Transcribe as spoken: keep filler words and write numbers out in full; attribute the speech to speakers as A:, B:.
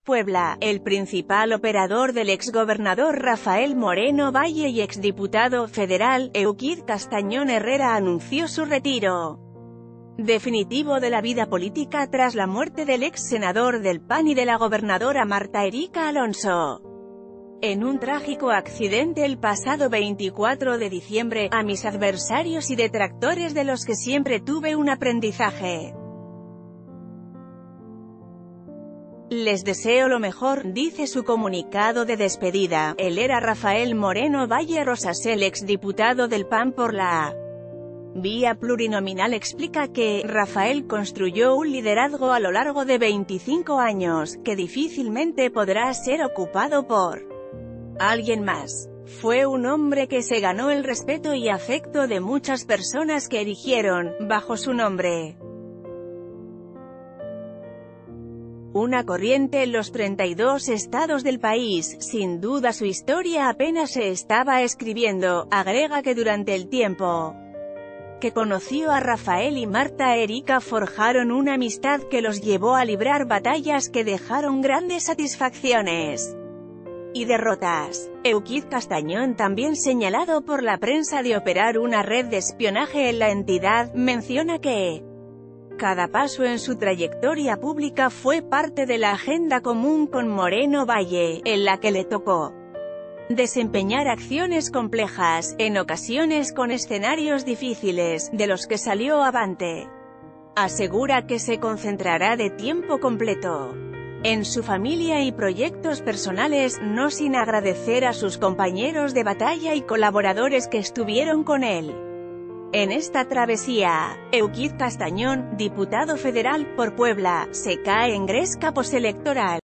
A: Puebla, el principal operador del exgobernador Rafael Moreno Valle y exdiputado federal, Euquid Castañón Herrera anunció su retiro definitivo de la vida política tras la muerte del ex senador del P A N y de la gobernadora Marta Erika Alonso en un trágico accidente el pasado veinticuatro de diciembre. A mis adversarios y detractores de los que siempre tuve un aprendizaje, les deseo lo mejor, dice su comunicado de despedida. Él era Rafael Moreno Valle Rosas, el exdiputado del P A N por la vía plurinominal. Explica que Rafael construyó un liderazgo a lo largo de veinticinco años, que difícilmente podrá ser ocupado por alguien más. Fue un hombre que se ganó el respeto y afecto de muchas personas que erigieron, bajo su nombre, una corriente en los treinta y dos estados del país. Sin duda su historia apenas se estaba escribiendo. Agrega que durante el tiempo que conoció a Rafael y Marta Erika forjaron una amistad que los llevó a librar batallas que dejaron grandes satisfacciones y derrotas. Euquid Castañón, también señalado por la prensa de operar una red de espionaje en la entidad, menciona que cada paso en su trayectoria pública fue parte de la agenda común con Moreno Valle, en la que le tocó desempeñar acciones complejas, en ocasiones con escenarios difíciles, de los que salió avante. Asegura que se concentrará de tiempo completo en su familia y proyectos personales, no sin agradecer a sus compañeros de batalla y colaboradores que estuvieron con él en esta travesía. Euquid Castañón, diputado federal por Puebla, se cae en gresca postelectoral.